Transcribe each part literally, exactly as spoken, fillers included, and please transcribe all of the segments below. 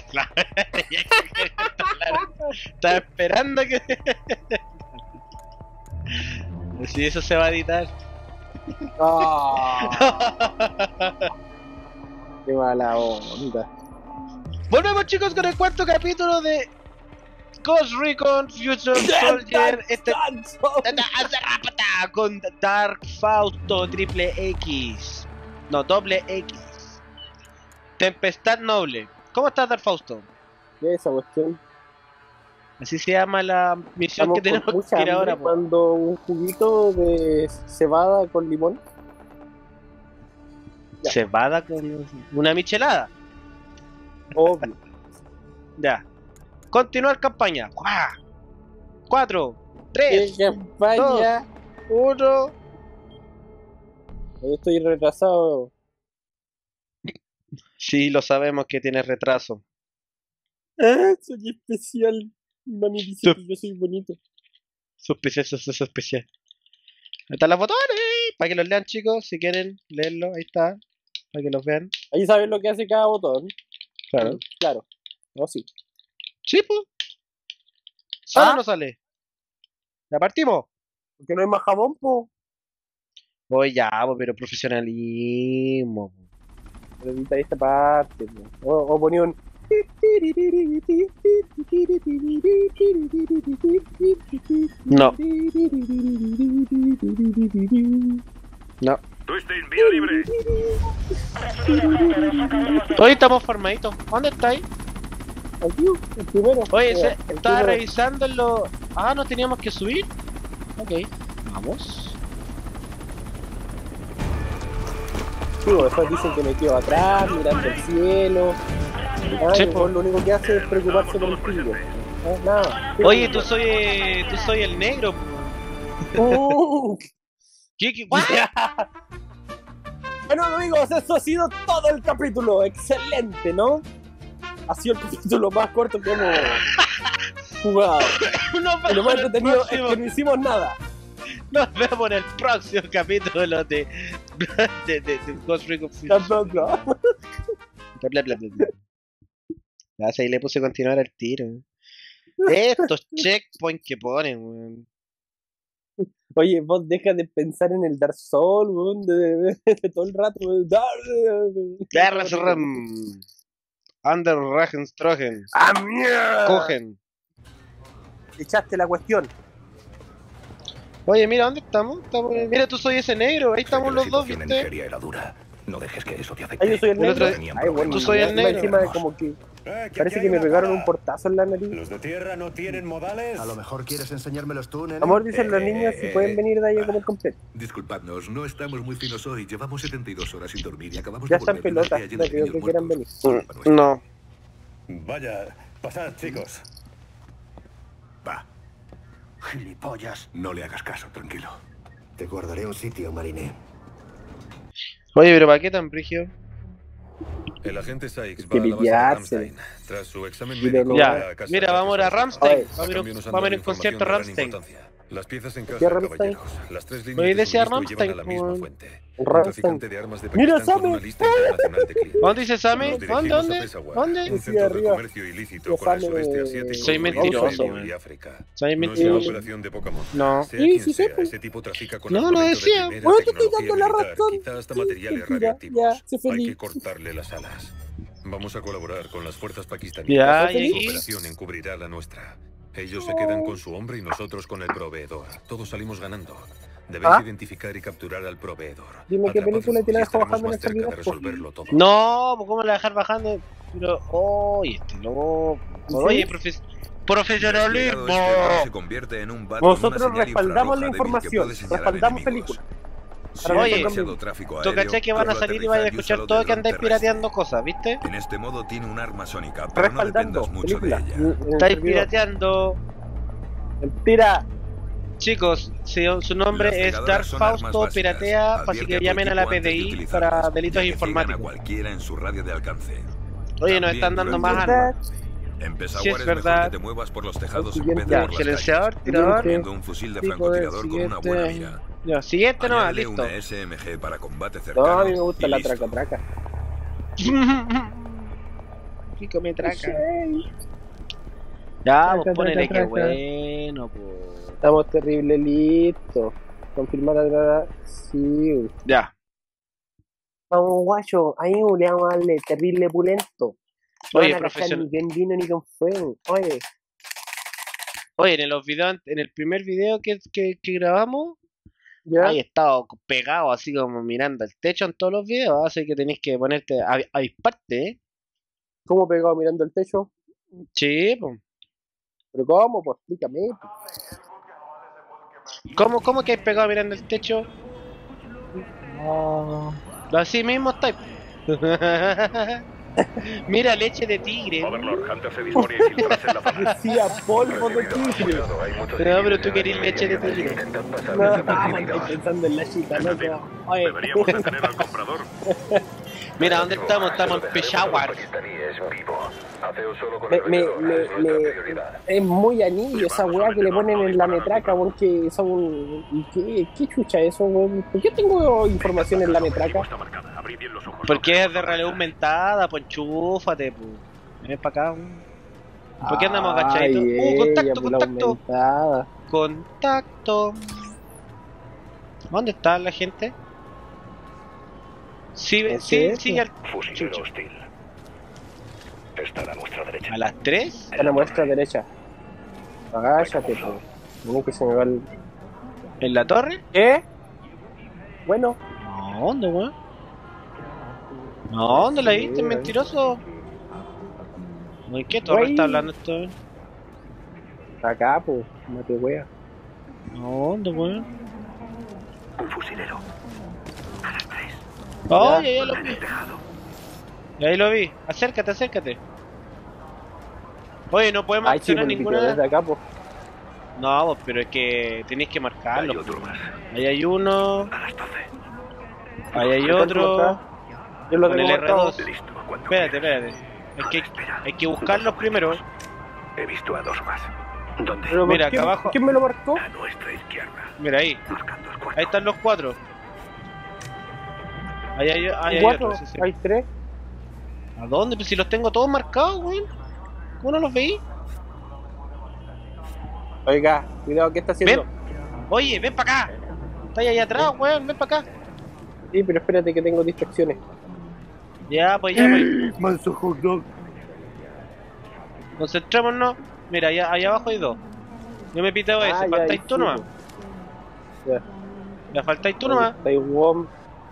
Claro, estaba esperando que... Si eso se va a editar. ¡Ah! ¡Qué mala onda! Volvemos, chicos, con el cuarto capítulo de Ghost Recon Future Soldier. Este con Dark Fausto triple X. No, doble X. Tempestad Noble. ¿Cómo estás, Dark Fausto? ¿Qué es esa cuestión? Así se llama la misión Estamos que tenemos con que ir ahora. tomando un juguito de cebada con limón. Ya. Cebada con una michelada. Obvio. Ya. Continuar campaña. cuatro, tres, ¿Qué campaña? uno. Yo estoy retrasado. Sí, lo sabemos que tienes retraso. Ah, soy especial. Mami dice Sup- que yo soy bonito. Sospechoso, eso es especial. Ahí están los botones. Para que los lean, chicos. Si quieren leerlo, ahí está. Para que los vean. Ahí sabes lo que hace cada botón. Claro. Claro. No, sí. Sí, pues. ¿Sale ¿Ah? o no sale? Ya partimos. Porque no hay más jabón, po. Oye, ya, po, pero profesionalismo. Po. Pero edita esta parte, po. O, o ponía un. No. No. Twisting, vía libre. Hoy estamos formaditos. ¿Dónde estáis? Aquí, el primero. Oye, Mira, se, el estaba primero. revisando en lo... Ah, no teníamos que subir. Ok, vamos. Sí, bo, después dicen que me quedo atrás, mirando el cielo. Ay, Sí, el po. weón lo único que hace es preocuparse por el pillo. Ah, nada. Oye, tú soy, eh, tú soy el negro. Uh, ¿Qué? ¿Qué? ¿What? Bueno, amigos, eso ha sido todo el capítulo. Excelente, ¿no? Ha sido el capítulo más corto que hemos jugado. Nos Y lo vemos más en el entretenido es próximo, que no hicimos nada. nos vemos en el próximo capítulo de... de, de, de Ghost Recon Bla, Future. bla, bla. Bla, bla, bla, bla, bla. Ya, si ahí le puse continuar al tiro. Estos checkpoints que ponen, weón. Oye, vos deja de pensar en el Dark Souls, weón, de, de- de todo el rato. weón. Terresrum. Under Ragenstrogen. ¡Ah, mierda! Cogen. Echaste la cuestión. Oye, mira, ¿dónde estamos? Estamos en- Mira, tú soy ese negro. Ahí estamos los dos, En ¿viste? Nigeria era dura. No dejes que eso te afecte. Ah, yo soy el El negro. otro- Ay, bueno, tú soy el encima- negro. Encima de como que Eh, que parece aquí que hay me una pegaron cara. un portazo en la nariz. ¿Los de tierra no tienen modales? A lo mejor quieres enseñármelos tú, nene. Amor, dicen los Eh, niños si eh, pueden eh, venir de ahí a comer completo. Disculpadnos, no estamos muy finos hoy. Llevamos setenta y dos horas sin dormir y acabamos Ya de están volver de una pelotas, aldea no llena de creo niños que quieran venir. muertos. Culpa nuestra. No. Vaya, pasad, chicos. Va, Gilipollas. no le hagas caso, tranquilo. Te guardaré un sitio, Marine. Oye, pero ¿para qué tan brigio? El agente Sykes Que va a la base de pillarse. Ramstein. Tras su examen Mira, médico, no. Ya, va a casa mira, de vamos a ir a sus Ramstein. Oye, Vamos a ir a Cambio, un- nos han vamos a ir a dado un concierto información de gran Ramstein. importancia. Las piezas en ¿Qué casa, Rammstein? caballeros. Las tres Oye, líneas de decía suministro llevan a la Rammstein, misma pues. fuente. Un Rammstein. traficante de armas de Mira, Pakistán con Sammy. una lista internacional de clientes. ¿Dónde dice Sammy? Nos ¿Dónde, dirigimos a dónde? Peshawar, ¿Dónde? un Sí, centro de arriba. comercio ilícito Yo con el Sammy, sureste eh, asiático, Soy Oriente mentiroso, Medio y man. África. Soy No es una mentiroso. operación de Pokémon. No. Sea Sí, quien sí sé, sea, pues. ese tipo trafica con No, no armamento decía. de primera Bueno, te estoy tecnología dando la militar, razón. quizás hasta Sí, materiales mentira, radioactivos. ya, sé Hay feliz. que cortarle las alas. Vamos a colaborar con las fuerzas pakistaníes. Ya, ¿Estás y Su aquí. operación encubrirá la nuestra. Ellos se quedan con su hombre y nosotros con el proveedor. Todos salimos ganando. Debéis ¿Ah? identificar y capturar al proveedor. Dime qué Atrapadlo película te la y dejo estaremos bajando en más esta cerca de vida. resolverlo todo. No, pues ¿cómo la dejar bajando? Pero, oye, este loco. Oye, profe profesionalismo. Este bar se convierte en un bar con Nosotros una señal respaldamos la infrarroja débil que información, puede señalar respaldamos enemigos. películas. Si Para hay Oye, demasiado tráfico Tú aéreo, caché que van a hazlo salir y van a aterrizar y escuchar úsalo todo de que andáis dron terrestre. pirateando cosas, ¿viste? En este modo tiene un arma sónica, pero no Respaldando dependas mucho de películas. ella. En el Estáis servidor. pirateando. Mentira. Chicos, si su nombre Las es pegadoras Dark son armas Fausto básicas. Piratea, así Advierte que a tu llamen a la equipo antes de P D I utilizarlas, para ya delitos que ciegan a informáticos. cualquiera en su radio de alcance. Oye, nos También están dando durante- más ¿Verdad? armas. En Pesawar Sí, es es verdad. mejor que te muevas por los tejados en vez de Ya, por las silenciador, calles. tirador. Teniendo un fusil de Tipo de francotirador con una buena siguiente. mira. Ya, siguiente no, Añádele listo. una S M G para combate No, cercano a mí me gusta y la listo. traca traca. pico me traca. Sí. Ya, Traca, vos ponele traca, que traca. bueno, pues. Estamos terrible listos. Confirmar la... Sí. Ya. Vamos, guacho. Ahí le vamos a darle terrible pulento. No Oye, van a cachar profesional. ni con vino ni con fuego. Oye. Oye, en los videos, en el primer video que, que, que grabamos, ¿Ya? ahí he estado pegado así como mirando el techo en todos los videos, así que tenéis que ponerte a, a disparte, ¿eh? ¿Cómo pegado mirando el techo? Sí, pues. ¿Pero cómo? Pues explícame. ¿Cómo, cómo que hay pegado mirando el techo? Ah. Así mismo estáis. Mira, leche de tigre. Overlord, Hunter se dispone a infiltrarse en la zona. Decía polvo de tigre. Cuidado, hay muchos No, pero civiles tú en querés la leche de zona. tigre. Intentan pasar No, desapercibidos. estoy pensando en la chica, no que- Oye. Deberíamos detener al comprador. Mira, ¿dónde estamos? Estamos en Los Peshawar. pakistaníes vivo. Haceo solo con Me, el me, vendedor, me, es nuestra me- prioridad. es muy anillo esa weá que le ponen en la metraca, porque son... ¿y ¿Qué, qué chucha eso, weón? ¿Por qué tengo información en la metraca? Está marcada. Abrid bien los ojos. Porque es de realidad aumentada, pues enchúfate, pues. Ven para acá. weón. ¿Por qué andamos agachaditos? Ay, Uh, contacto, ella, pues, la contacto. aumentada. Contacto. ¿Dónde está la gente? Sí, No sí, sé, sigue al... Fusilero Chucha. hostil. Están a nuestra derecha. ¿A las tres? A la muestra derecha. Agáchate, pues. Mira que se me va el... ¿En la torre? ¿Qué? Bueno, No, ¿dónde, weón? No, ¿dónde la Sí, viste, ahí. mentiroso? ¿En qué torre Güey. está hablando esto? weón? acá, pues, mate wea. No, ¿dónde, weón? Un fusilero. A las tres. ¡Oh, ya, ya lo En vi! el tejado. Y ahí lo vi. Acércate, acércate. Oye, no podemos Ay, sí, accionar por el ninguna... desde acá, pues. No, vos, pero es que tenéis que Hay marcarlo. otro más. Ahí hay uno, A las doce. ahí hay otro. Yo lo Con el tengo R marcado. dos. Listo. Cuando Espérate, quieras. espérate. Hay que, Espera. hay que buscarlos primero. He visto a dos más. ¿Dónde? Pero, Mira, ¿quién, acá abajo. ¿quién me lo marcó? A nuestra izquierda. Mira ahí. Marcando el cuarto. Ahí están los cuatro. Ahí hay, ahí hay ¿Cuatro? otros. Sí, sí. ¿Hay tres? ¿A dónde? Pues si los tengo todos marcados, weón. ¿Cómo no los veí? Oiga, cuidado, ¿qué está haciendo? Ven. Oye, ven para acá. Está ahí atrás, weón. Ven para acá. Sí, pero espérate que tengo distracciones. Ya, pues ya, pues. Manso hot dog. Concentrémonos. Mira, allá, allá abajo hay dos. Yo me piteo ese. Ah, ya, Faltáis ahí tú sí, nomás. Ya. Ya faltáis tú nomás. Taiwán.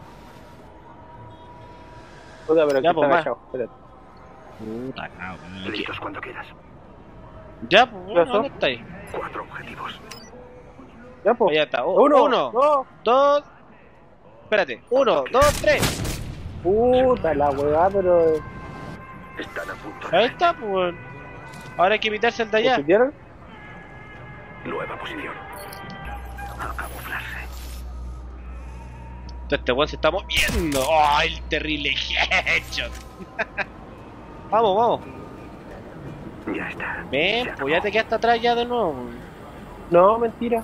Puta, pero aquí Ya, está pues, va. agachado. Espérate. Puta, cabrón. Listos cuando quieras. Ya, pues, bueno, pasó? ¿dónde estáis? Cuatro objetivos. Ya, pues. Allá está. U- Uno. uno, Dos. dos. Espérate. Uno, dos, tres. Puta la weá, pero. Están a punto de... Ahí está, pues. weón. Ahora hay que evitarse el de allá. ¿Pusieron? Nueva posición. A camuflarse. Entonces este weón se está moviendo. ¡Oh, el terrible headshot! Vamos, vamos. Ya está. Ven, Se pues ya te quedaste atrás ya de nuevo. weón. No, mentira.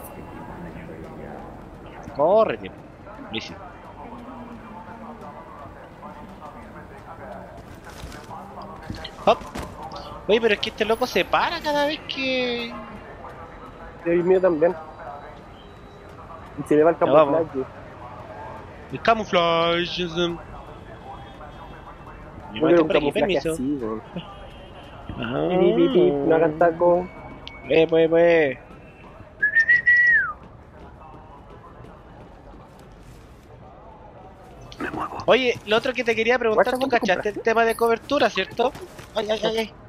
Córrete. Easy. Hop. Oye, pero es que este loco se para cada vez que... Y el mío también. Y se le va el Ya vamos. camuflaje. El camuflaje. es, um, Me Yo quiero un por aquí, camuflaje permiso. así, weón. Ajá. Pi, pi, pi, no hagan taco. Eh, pues, pues. Me muevo. Oye, lo otro que te quería preguntar, Guacha, ¿tú ¿cuánto cachaste el compraste? tema de cobertura, cierto? Ay, ay, ay, ay.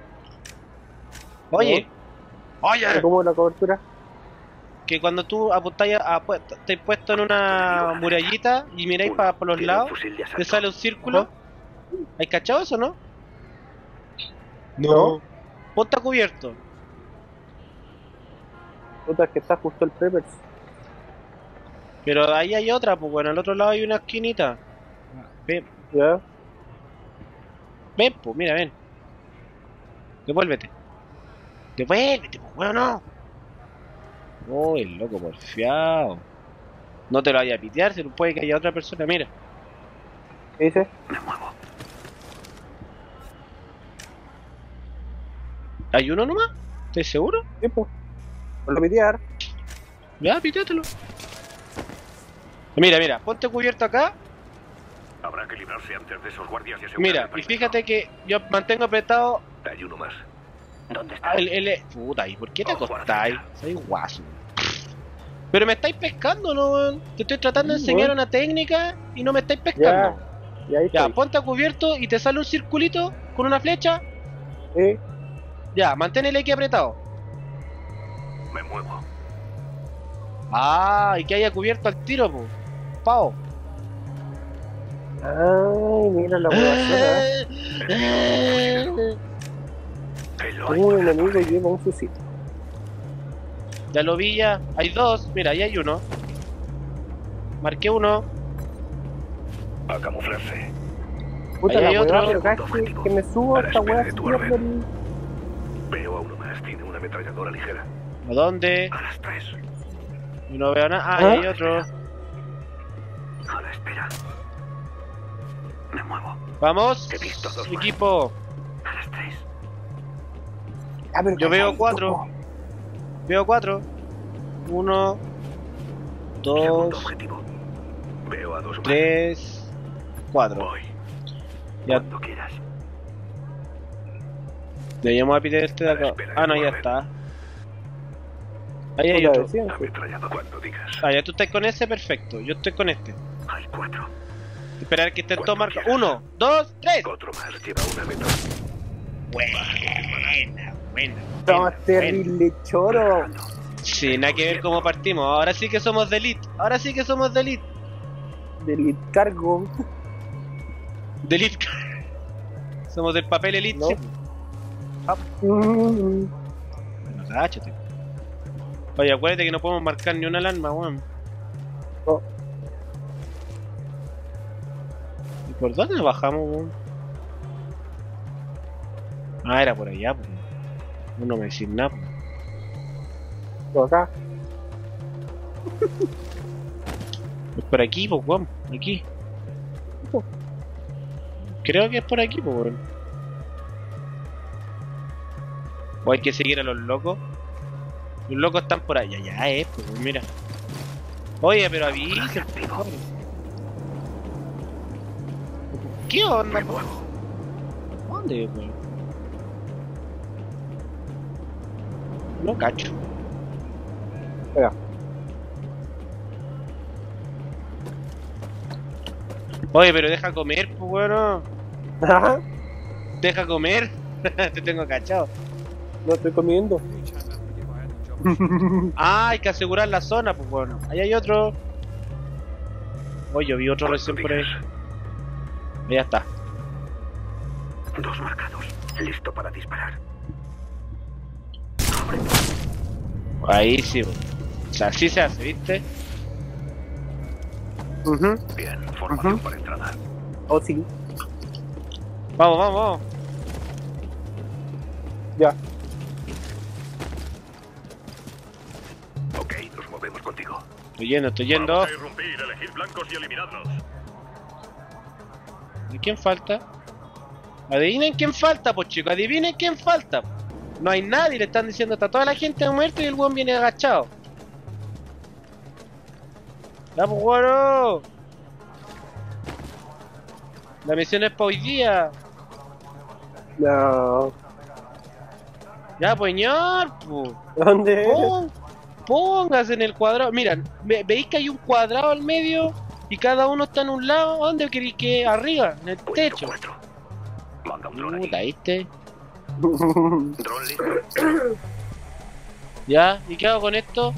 Oye, oye, ¿Cómo es la cobertura? que cuando tú apuntáis a, a pu- te puesto en una murallita y miráis Uno, para los tiene un lados, fusil de te asalto. sale un círculo. ¿Hay cachado eso, no? No. Ponte a cubierto. Puta, es que está justo el Peppers. Pero ahí hay otra, pues bueno, al otro lado hay una esquinita. Ven, ¿Ya? ven, pues mira, ven. Devuélvete. Devuélvete, pues bueno, no. Oh, el loco porfiado. No te lo vayas a pitear, se puede que haya otra persona, mira. ¿Qué dice? Me muevo. ¿Hay uno nomás? ¿Estás seguro? Sí, pues. Por lo pitear. Ya, pítatelo. Mira, mira, ponte cubierto acá. Habrá que librarse antes de esos guardias y asegurar Mira, el y perímetro. fíjate que yo mantengo apretado Hay uno más. ¿Dónde está? Ah, El, el, puta, ¿y por qué te Ojo a la acostáis? flecha. Soy guaso. Pero me estáis pescando, ¿no, weón? Te estoy tratando de Sí, enseñar weón. una técnica y no me estáis pescando. Y ahí Ya, estoy. ponte a cubierto y te sale un circulito con una flecha. Sí. Ya, mantén el X apretado. Me muevo. Ah, y que haya cubierto al tiro, po. Pao. Ay, mira la huevazona. Velo Tengo ahí. un enemigo y lleva un fusil. Ya lo vi ya. Hay dos. Mira, ahí hay uno. Marqué uno. A camuflarse. Puta Ahí la hay hueva, otro. pero cada vez que, que me subo A a la esta espera hueá de tu pierde orden. el... Veo a uno más. Tiene una ametralladora ligera. ¿A dónde? A las tres. Yo no veo nada. Ah, ¿Ah? ahí hay otro. A la espera. Me muevo. Vamos. He visto dos más. Equipo. A las tres. Ah, pero Yo veo calladito, cuatro. po. Veo cuatro. Uno. Segundo Dos. objetivo. Veo a dos más. Tres. Cuatro. Voy. Ya. Cuando quieras. Le llamo a Peter este de acá. Ah, no, ya está. Ahí hay Puta, otro. decían, sí. Ametrallador cuando digas. Ah, ya tú estás con ese, perfecto. Yo estoy con este. Hay cuatro. Esperar que estén todos Cuando marcados. quieras. Uno, dos, tres. Otro más lleva una ametralladora. Buena, buena. No, buena, terrible choro. buena. Sí, nada que ver cómo partimos. Ahora sí que somos de elite. Ahora sí que somos de elite. Del cargo. De elite. Somos del papel elite. No. Sí. Mm. Bueno, cáchate. Oye, acuérdate que no podemos marcar ni una alarma, weón. Oh. ¿Y por dónde bajamos, weón? Ah, era por allá, pues. No me decís nada, pues. Por acá. Es por aquí, pues, weón. Aquí. Creo que es por aquí, pues, weón. O hay que seguir a los locos. Los locos están por allá. Ya es, pues, weón, mira. Oye, pero avisen, por favor. ¿Qué onda, Me po? muevo. ¿Dónde, weón? No cacho. Espera. Oye, pero deja comer, pues, bueno. Ajá. Deja comer. Te tengo cachado. No estoy comiendo. Ah, hay que asegurar la zona, pues, bueno. Ahí hay otro. Oye, yo vi otro Cuando recién por ahí. digas. Ya está. Dos marcados. Listo para disparar. Ahí sí, weón. O sea, así se hace, ¿viste? Ujú. Bien. Formación Ujú. para entrada. Oh, sí. Vamos, vamos, vamos. Ya. Ok, nos movemos contigo. Estoy yendo, estoy yendo. Vamos a irrumpir, elegir blancos y eliminadlos. ¿Y quién falta? Adivinen quién falta, pues chicos, adivinen quién falta. No hay nadie, le están diciendo, está toda la gente muerta y el weón viene agachado. Ya, pues bueno. La misión es para hoy día. No. Ya, pues ñor, pues. ¿Dónde eres? Pon- Póngase en el cuadrado. Mira, ve- veis que hay un cuadrado al medio y cada uno está en un lado. ¿Dónde queréis que? Arriba, en el Puesto techo. cuatro. Manda un dron aquí. Puta, ¿viste? Dron listo. Ya, ¿y qué hago con esto?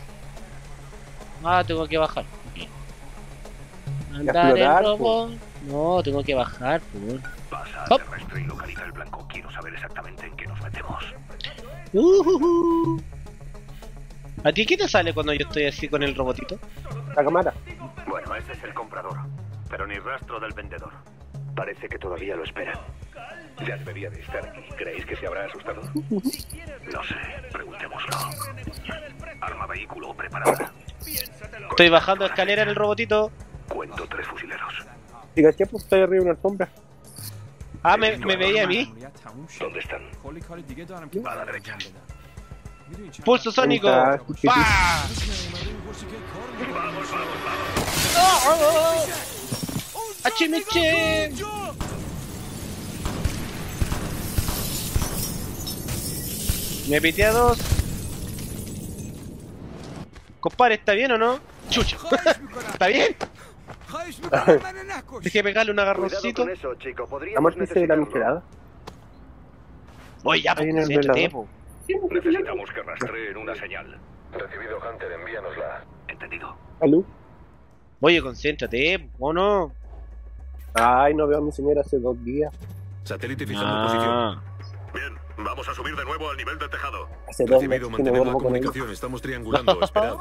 Ah, tengo que bajar. Ok. Andar en explorar, robot. No, tengo que bajar, pues. Pasa Hop. a terrestre y localiza el blanco. Quiero saber exactamente en qué nos metemos. Ujujú. ¿A ti qué te sale cuando yo estoy así con el robotito? La cámara. Bueno, ese es el comprador. Pero ni rastro del vendedor. Parece que todavía lo esperan. Ya debería de estar aquí. ¿Creéis que se habrá asustado? No sé. Preguntémoslo. Arma vehículo preparada. Estoy bajando escalera en el robotito. Cuento tres fusileros. Si caché, pues estoy arriba de una alfombra. Ah, me, me veía a mí. ¿Dónde están? A la derecha. Pulso sónico. Ahí está. ¡Pah! Vamos, vamos, vamos. ¡Oh, oh, oh! ¡Achimiche! Me pité a dos. Compadre, ¿está bien o no? Chucha. ¿Está bien? Dejé pegarle un Cuidado agarroncito. con eso, chico. Podríamos ¿Amor que se la necesitarlo. miserada? Oye, ya, Ahí pues, en el concéntrate, velado. po. Necesitamos que rastreen una señal. Recibido, Hunter, envíanosla. ¿Entendido? ¿Aló? Oye, concéntrate, ¿o no? Ay, no veo a mi señora hace dos días. Satélite fijando posición. Ah. Bien, vamos a subir de nuevo al nivel del tejado. Hace dos Recibido, meses que no mantened la vuelvo con ella. comunicación. Estamos triangulando. Esperad.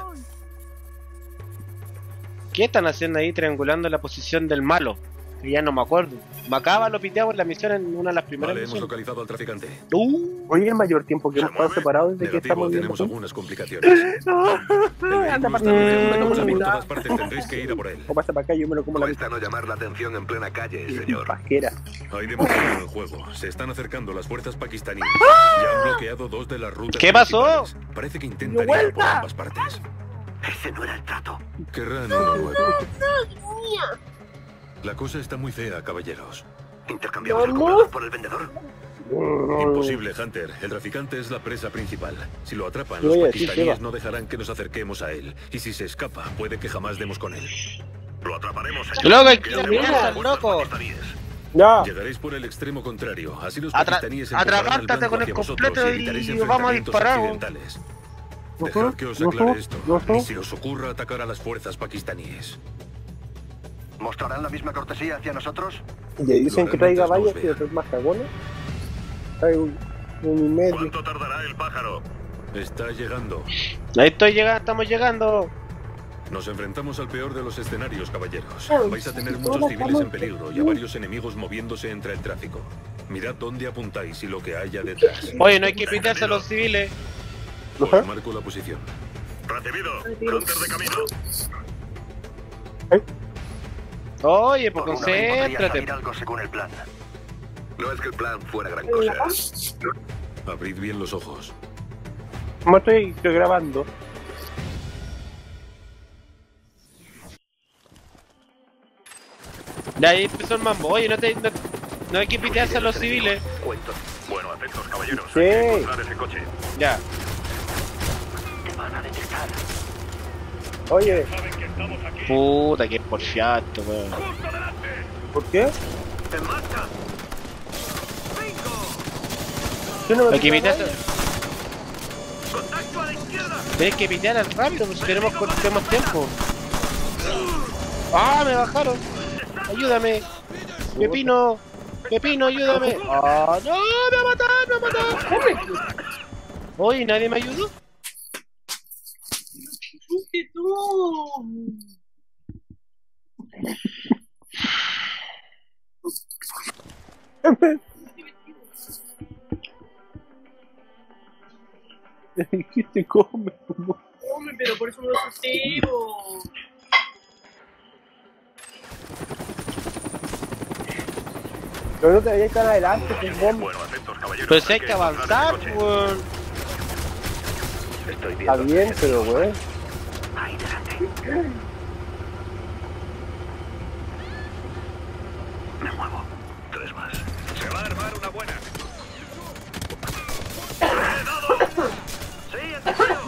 ¿Qué están haciendo ahí triangulando la posición del malo? Que ya no me acuerdo. Macaba lo piteaba en la misión en una de las primeras Vale, hemos misiones. localizado al traficante. Uh, Oye, el mayor tiempo que ¿Se hemos estado mueve? separados desde que Negativo, estamos viendo. tenemos algunas complicaciones. El vehículo Anda para está rodeado acá, por todas partes. Tendréis que ir a por él. o pasa para acá, yo me lo como la Cuesta no llamar la atención en plena calle, señor. pasquera. Hay demasiado en juego. Se están acercando las fuerzas pakistaníes. Ya han bloqueado dos de las rutas ¿Qué pasó? principales. Parece que intentan ir por ambas partes. Ese no era el trato. Querrán uno nuevo. La cosa está muy fea, caballeros. ¿Intercambiamos el No, no. comprador por el vendedor? Imposible, Hunter. El traficante es la presa principal. Si lo atrapan, Yo los voy a decir, pakistaníes Seba. no dejarán que nos acerquemos a él. Y si se escapa, puede que jamás demos con él. Lo atraparemos, señor. Loco, hay que Ya ir a tenemos mierda, las fuerzas loco. pakistaníes. Ya. Llegaréis por el extremo contrario. Así los Atra- pakistaníes empujarán al atragántate blanco con el hacia vosotros completo y evitaréis y vamos a enfrentamientos disparar. accidentales. Ujú, Dejad que os ujú, aclare esto. ujú. Ni se os ocurra atacar a las fuerzas pakistaníes. ¿Mostrarán la misma cortesía hacia nosotros? Y dicen Lo que traiga realmente vallas os y vea. otros más cagones. Hay un, un y medio. ¿Cuánto tardará el pájaro? Está llegando. ahí estoy llegando, estamos llegando. Nos enfrentamos al peor de los escenarios, caballeros. Ay, Vais a tener sí, muchos hola, civiles en estamos- peligro y a varios enemigos moviéndose entre el tráfico. Mirad dónde apuntáis y lo que haya detrás. Oye, no hay que pitearse a los civiles. Os Ajá. marco la posición. Recibido. Hunter de camino. Oye, pues Por una vez podría concéntrate. salir algo según el plan. No es que el plan fuera gran cosa. Abrid bien los ojos. Como estoy, estoy grabando. De ahí empezó el mambo. Oye, no, te, no, no hay que pitearse a los civiles. Cuento. Bueno, atentos, caballeros. Sí. Hay que encontrar ese coche. Ya. Te van a detectar. Oye, Saben que estamos aquí. Puta, que porfiato, weón. ¡Justo delante! ¿por qué? ¡En marcha! Yo no me Hay que puse a pitearse. ¡Contacto a la izquierda! Tienes que pitear al rápido, pues si tenemos, tenemos tiempo. ¡Ah, me bajaron! ¡Ayúdame! ¡Pepino! ¡Pepino, ayúdame! ¡Ah, no! ¡Me va a matar, me va a matar! Oye, ¿nadie me ayudó? dijiste come. Hombre, pero por eso no lo sostengo. Pero no te vayas cara adelante, pues bomba. Bueno, atentos, caballeros. Pues hay que avanzar, encontrar ese coche. weón. Estoy Está viendo. bien, pero weón. Ahí delante. Me muevo. Tres más. Se va a armar una buena. ¡Le he dado! ¡Sí, en serio!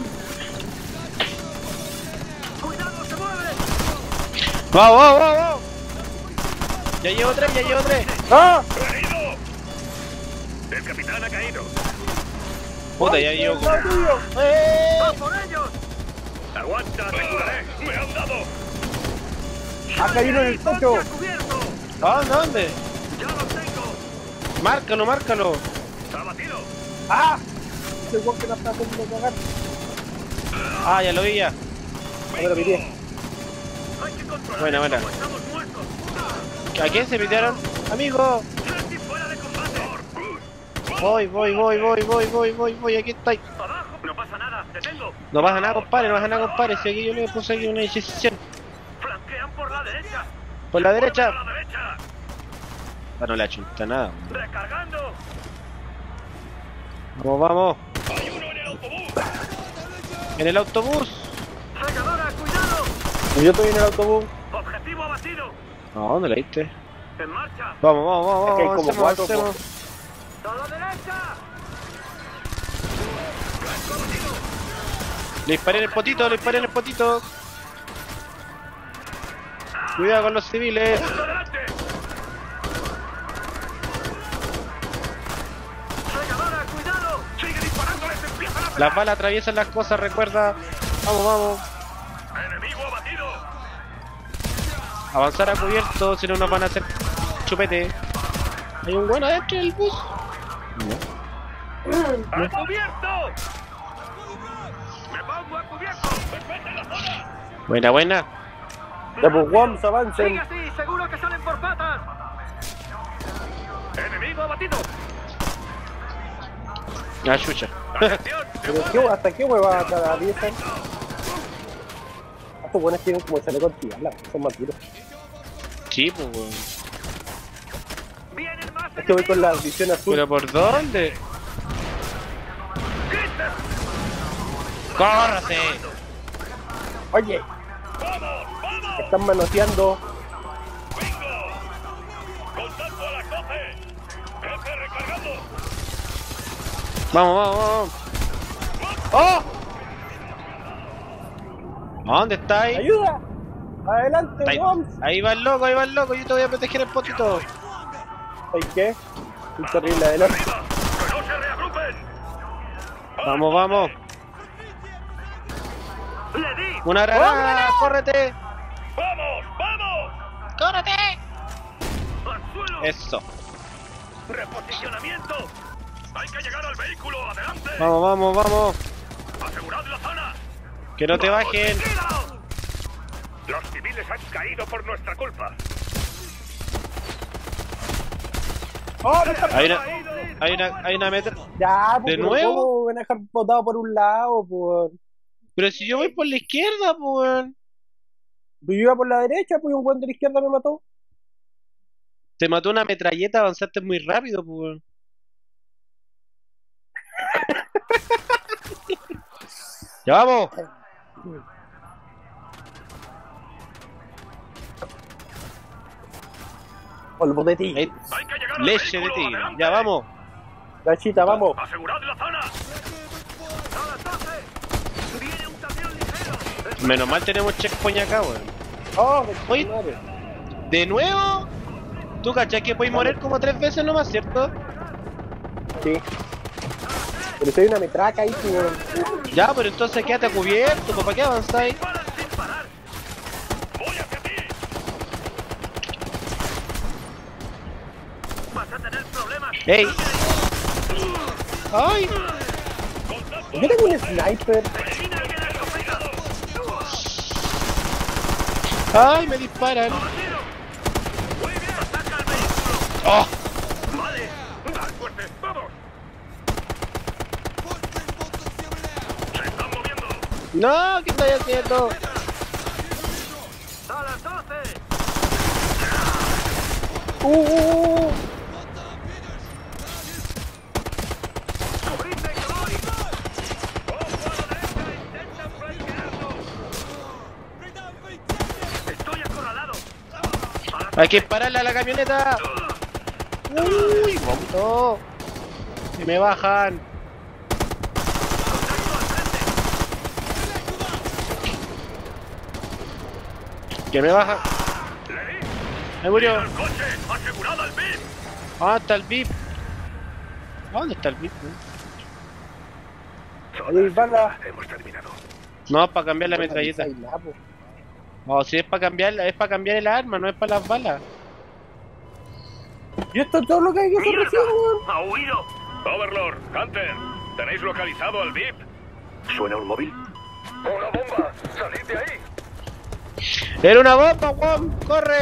¡Cuidado, se mueve! ¡Wow, wow, wow, wow! Ya llevo tres, ya llevo tres. ¡Ah! ¡Caído! El capitán ha caído. Puta, ya llevo. ¡Ah, tuyo! ¡Eh! ¡Va por ellos! ¡Aguanta, te curaré! ¡Me han dado! ¡Ha caído en el ¡Ponte techo! a cubierto! ¿Dónde, dónde? ¡Ya los tengo! Márcalo, márcalo. ¡Abatido! ¡Ah! Ese weón que no está haciendo cagar. Ah, ya lo vi ya. A ver, mi pie. ¡Hay que controlar Buena, buena. esto o estamos muertos! ¿A quién se pitearon? Amigo. ¡Estoy fuera de combate! Voy, voy, voy, voy, voy, voy, voy, voy, aquí estoy. ¡Abajo! No pasa nada, te tengo. No pasa nada, compadre, no pasa nada, compadre. Si aquí yo le puse aquí una decisión. Flanquean por la derecha. Por la derecha. Por la derecha. Ah, no le ha hecho nada. Recargando. Vamos, vamos. En el autobús. ¡Regadora, cuidado! Y yo estoy en el autobús. ¡Objetivo abatido! No, ¿dónde la diste? ¡En marcha! Vamos, vamos, vamos, Es que hay vamos, como avancemos, cuatro, avancemos. ¡A la derecha! Le disparé en el potito, le disparé en el potito. Cuidado con los civiles. ¡Adelante! ¡Regadora, cuidado! ¡Sigue disparándoles! ¡Empiezan a pegar! Las balas atraviesan las cosas, recuerda. Vamos, vamos. ¡Enemigo abatido! Avanzar a cubierto, si no nos van a hacer chupete. Hay un bueno adentro del bus. ¡A cubierto! ¡Me pongo a cubierto! ¡Respeten la zona! Buena, buena. Ya pues, Worms, avancen. ¡Sigue así! ¡Seguro que salen por patas! ¡Enemigo abatido! Ah, chucha. ¡Atención! Pero qué, ¿hasta qué hueva atraviesan? Estos buenos tienen como chaleco antibala, son más duros. Sí, pues, weón. ¡Vienen más Es que voy con la enemigos! visión azul. ¿Pero por dónde? ¡Córrate! Oye, están manoseando. ¡Contacto a las doce! ¡Jefe recargando! Vamos, vamos, vamos. ¡Oh! ¿Dónde estáis? ¡Ayuda! ¡Adelante, Ahí, Worms! ahí va el loco, ahí va el loco. Yo te voy a proteger el potito. ¿Ay qué? Un terrible adelante. ¡Arriba! ¡Que no se reagrupen! Vamos, vamos. ¡Le di! Una granada, córrete. ¡Vamos! ¡Vamos! ¡Córrete! ¡Al suelo! Eso. ¡Reposicionamiento! ¡Hay que llegar al vehículo! ¡Adelante! Vamos, vamos, vamos. ¡Asegurad la zona! Que no te ¡Vamos, bajen. seguidos! Los civiles han caído por nuestra culpa. ¡Oh, no está! Hay una, hay una, hay una meta. Ya, pues, ¿De pero nuevo? ¿cómo van a dejar botado por un lado, pues? Pero si yo voy por la izquierda, pues, weón. Yo iba por la derecha, pues un guante de la izquierda me mató. Te mató una metralleta, avanzaste muy rápido, pues, weón. ¡Ya vamos! Polvo de ti. Ahí- ¡Hay que llegar al Leche de vehículo! tigre. ¡Adelante! Ya vamos. Gachita, vamos. ¡Asegurad la zona! ¡A las doce! ¡Viene un camión ligero! Menos mal tenemos checkpoint acá, weón. Oh, Oye. madre. ¿De nuevo? ¿Tú cachai que podéis morir como tres veces nomás, cierto? Sí. Pero si hay una metraca ahí, pues. Ya, pero entonces quédate cubierto, pues, ¿para qué avanzáis? ¡Disparan sin parar! ¡Voy hacia ti! ¡Vas a tener problemas! ¡Ey! ¡Ay! Yo tengo un sniper. ¡Elimina a alguien escopetado! ¡Ay, me disparan! ¡Abatido! ¡Muy bien! ¡Ataca al vehículo! ¡Oh! ¡Vale! ¡Dad fuerte! ¡Vamos! ¡Se están moviendo! ¡No! ¿Qué estoy haciendo? ¡A las doce! Uh, uh, uh. ¡Cubridme, cabrón! ¡Ojo a la derecha! ¡Intentan flanquearnos! ¡Estoy acorralado! Hay que dispararle a la camioneta. ¡Uy! ¡No! ¡Que me bajan! ¡Que me bajan! ¡Le di! ¡Me murió! ¡Al coche! ¡Asegurado al V I P! ¿Dónde está el V I P? ¿Dónde está el V I P? Ahí van a. Hemos terminado. No, es para cambiar la metralleta. Ahí la, pues. No, si es para cambiar, es para cambiar el arma, no es para las balas. Y esto es todo lo que hay que hacer recién, weón. ¡Ha huido! Overlord, Hunter, ¿tenéis localizado al V I P? ¿Suena un móvil? ¡Una bomba! ¡Salid de ahí! ¡Era una bomba, Juan! ¡Corre!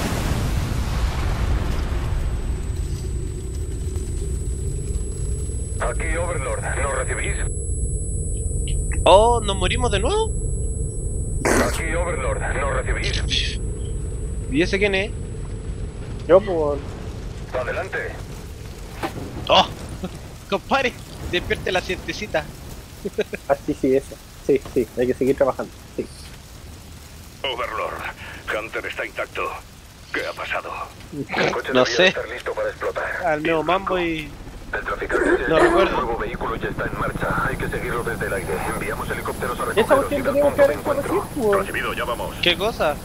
Aquí, Overlord, ¿nos recibís? ¡Oh! ¿Nos morimos de nuevo? Aquí, Overlord, ¿nos recibís? ¿Y ese quién es? Yo, pues. Adelante. ¡Oh! ¡Compadre! despierte la siestecita. Ah, sí, sí, eso. Sí, sí, hay que seguir trabajando. Sí. Overlord, Hunter está intacto. ¿Qué ha pasado? El coche No debía sé. estar listo para explotar. Al nuevo mambo y... El traficante se No ha recuerdo. El nuevo vehículo ya está en marcha. Hay que seguirlo desde el aire. Enviamos helicópteros a Esa recogerlos cuestión y dar teníamos que punto de haber hecho encuentro. recién, pues. Recibido, ya vamos. ¿Qué cosa?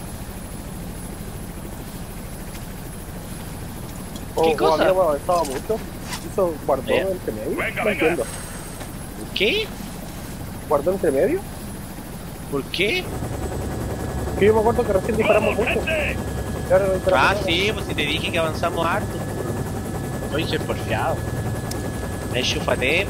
O, ¿Qué o cosa? habíamos avanzado mucho. Eso guardó Eh. entre medio. Venga, No venga. entiendo. ¿Qué? ¿Guardó entre medio? ¿Por qué? Que yo me acuerdo que recién disparamos mucho. Y ahora no disparamos Ah, nada. sí, pues si te dije que avanzamos harto. Oye, soy porfiado. Enchúfate.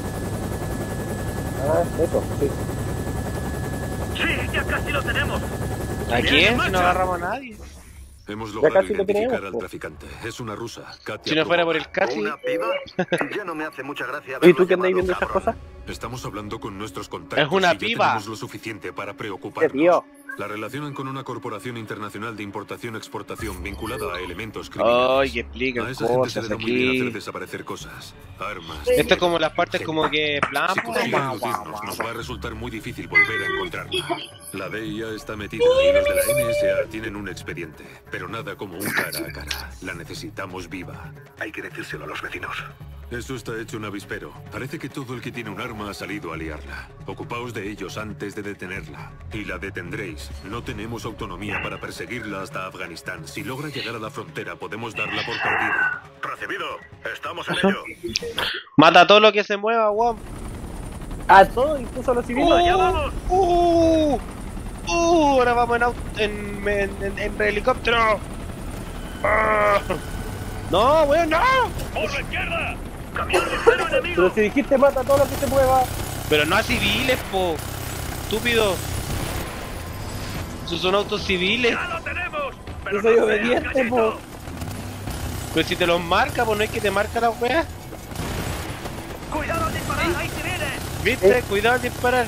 Ah, eso, sí. Sí, ya casi lo tenemos. ¿A quién? Si no agarramos a nadie. Hemos logrado casi lo identificar tenemos, al po. traficante. Es una rusa, Katia Si no fuera por Krugova. el casi... ¿Una piba? Ya no me hace mucha gracia ¿Y haberlo tú qué andáis llamado viendo esas cabrón. cosas? Estamos hablando con nuestros contactos Es una y ya piba. tenemos lo suficiente para ¿Qué preocuparnos. tío? La relacionan con una corporación internacional de importación-exportación vinculada a elementos criminales. Ay, que explican A esa gente se cosas le da muy bien hacer aquí. desaparecer cosas, armas... Esto es como dinero, las partes gente. como que... Plan, Si pues, consiguen guau, guau, reducirnos, guau. nos va a resultar muy difícil volver a encontrarla. La D I A está metida y los de la N S A tienen un expediente, pero nada como un cara a cara. La necesitamos viva. Hay que decírselo a los vecinos. Eso está hecho un avispero. Parece que todo el que tiene un arma ha salido a liarla. Ocupaos de ellos antes de detenerla. Y la detendréis. No tenemos autonomía para perseguirla hasta Afganistán. Si logra llegar a la frontera, podemos darla por perdida. Recibido. Estamos en ello. Mata a todo lo que se mueva, guau. A todos, incluso a los civiles. ¡Uh! Ya vamos. ¡Uh! ¡Uh! Ahora vamos en, auto- en, en, en, en helicóptero. ¡Ah! ¡No, weón, no! ¡Por la izquierda! ¡Camión ligero enemigo! Pero si dijiste mata a todo lo que se mueva. Pero no a civiles, po. Estúpido. Esos son autos civiles. ¡Ya lo tenemos! Yo soy obediente, po. Pero si te los marca, pues no es que te marca la wea. ¡Cuidado al disparar! ¡Ahí civiles! ¿Viste? Eh. Cuidado al disparar.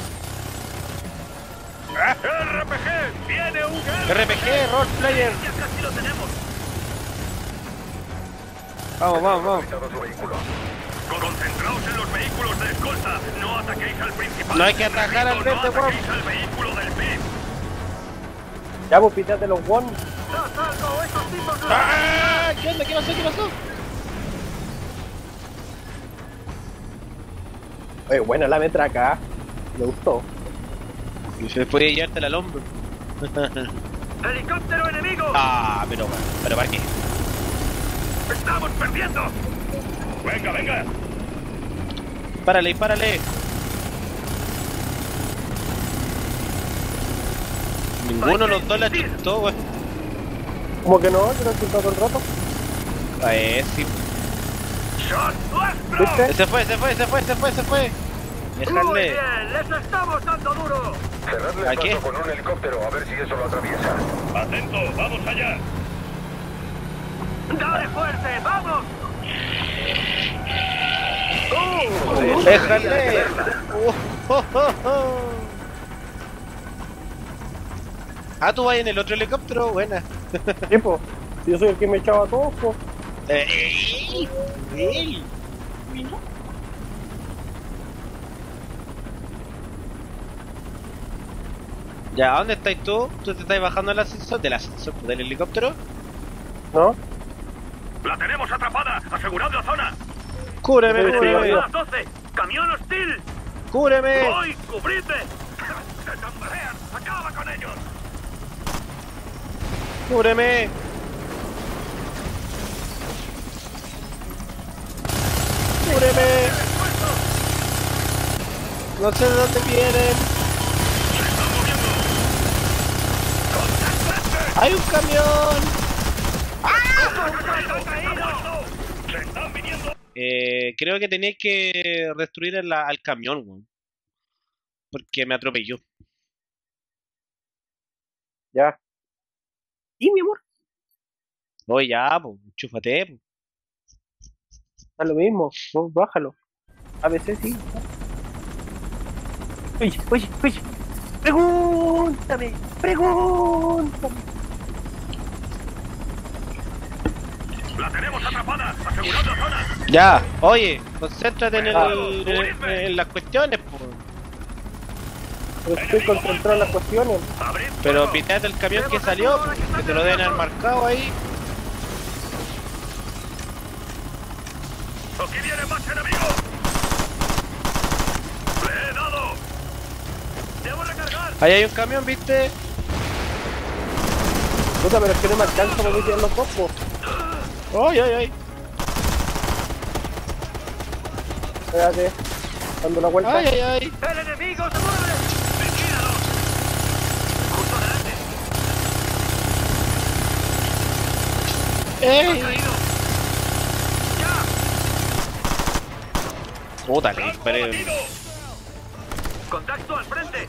¡R P G! ¡Viene un R P G, role player. ¡Ya casi lo tenemos! Vamos, vamos, vamos. Su vehículo. Concentraos en los vehículos de escolta. No ataquéis al principal. No hay que atacar al Repito, verde, no weón. ataquéis al vehículo del P I B. Ya vos pitate los one. ¡Ah! ¿Qué onda? ¿Qué pasó? ¿Qué pasó? Oye, buena la metraca. Me gustó. Y se podía llevártela al hombro. ¡Helicóptero enemigo! Ah, pero, pero ¿para qué? ¡Estamos perdiendo! ¡Venga, venga! Párale, párale. Ninguno de los dos la chutó, wey. Como que no, yo lo he chutado todo el rato. A ver, sí. ¡Shot nuestro! ¿Viste? Se fue, se fue, se fue, se fue, se fue. ¡Muy Dejarle. bien! ¡Les estamos dando duro! Cerradle ¿A el qué? paso con un helicóptero, a ver si eso lo atraviesa. ¡Atento! ¡Vamos allá! ¡Dale fuerte! ¡Vamos! ¡Uh! Déjale. Oh, oh, oh, oh. Ah, tú vas en el otro helicóptero, buena. Tipo, si yo soy el que me echaba todo, pues. Eh, ey, ey. Ya, ¿dónde estáis tú? ¿Tú te estás bajando del ascensor? ¿Del ascensor? ¿Del helicóptero? ¿No? ¡La tenemos atrapada! ¡Asegurad la zona! ¡Cúbreme, Sí, sí, ¡Enemigo a cúbreme! las doce! ¡Camión hostil! ¡Cúbreme! ¡Voy! ¡Cubridme! ¡Se tambalean! ¡Acaba con ellos! ¡Cúbreme! ¡Cúbreme! No sé de dónde vienen. ¡Hay un camión! ¡Se están viniendo! Eh, creo que tenéis que destruir el- al camión, weón. Porque me atropelló. Ya. ¿Y mi amor? Oye, ya, pues, chúfate, po. Da lo mismo, vos bájalo. A veces sí. Oye, oye, oye. Pregúntame, pregúntame. ¡La tenemos atrapada! ¡Asegurando zona! Ya, oye, concéntrate en, el, en, en las cuestiones, po. Pero estoy concentrado en las cuestiones. ¡Abrid! Pero pitate el camión que salió, po, que te lo deben haber marcado ahí. ¡Aquí viene más enemigo! ¡Le he dado! ¡Debo recargar! Ahí hay un camión, ¿viste? Puta, pero es que no me alcanza para tirar los dos, po. Ay, ay, ay. Espérate. Dando la vuelta. Ay, ay, ay. ¡El enemigo se mueve! ¡Vigílalos! ¡Justo delante! ¡Ha ¡Ey! caído! ¡Ya! Puta, le disparé. ¡Contacto al frente!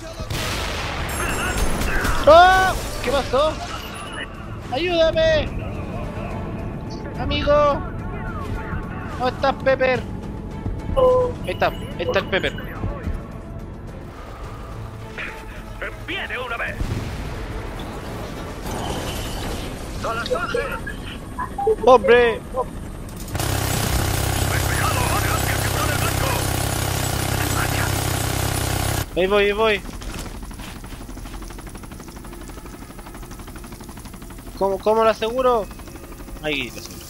¡Oh! ¿Qué pasó? ¡Ayúdame! ¡Amigo! ¿Dónde estás, Pepper? Ahí está, ahí está el Pepper. ¡En pie de una vez! ¡A las doce! ¡Hombre! ¡Despejado! ¡Adelante el tiburón del blanco! Ahí voy, ahí voy. ¿Cómo, cómo lo aseguro? Ahí lo aseguro.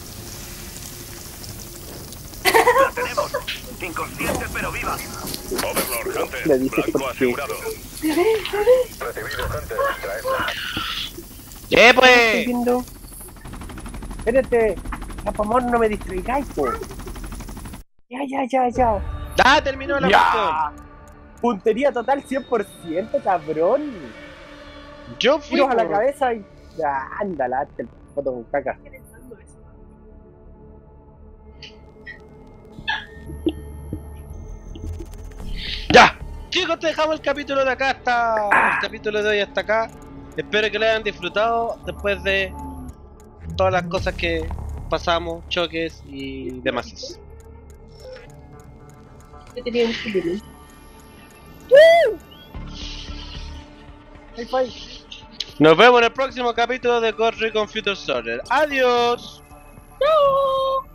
¡La tenemos! Inconsciente pero viva. Overlord, Hunter. Le dices Blanco por qué. asegurado. Recibido, Hunter. Traedla. ¡Eh, Estoy pues! viendo. Espérate. Ya, por favor, no me distraigáis, po. Ya, ya, ya, ya. ¡Ah, terminó la cuestión! ¡Ya! Puntería total cien por ciento, cabrón. Yo fui Tiros a la por- cabeza y... Ya, ándala, hazte el foto con caca. ¡Ya! Chicos, te dejamos el capítulo de acá hasta... El capítulo de hoy hasta acá. Espero que lo hayan disfrutado después de todas las cosas que pasamos, choques y demás. Yo tenía un chile. High five. Nos vemos en el próximo capítulo de Ghost Recon Future Soldier. ¡Adiós! ¡Chao!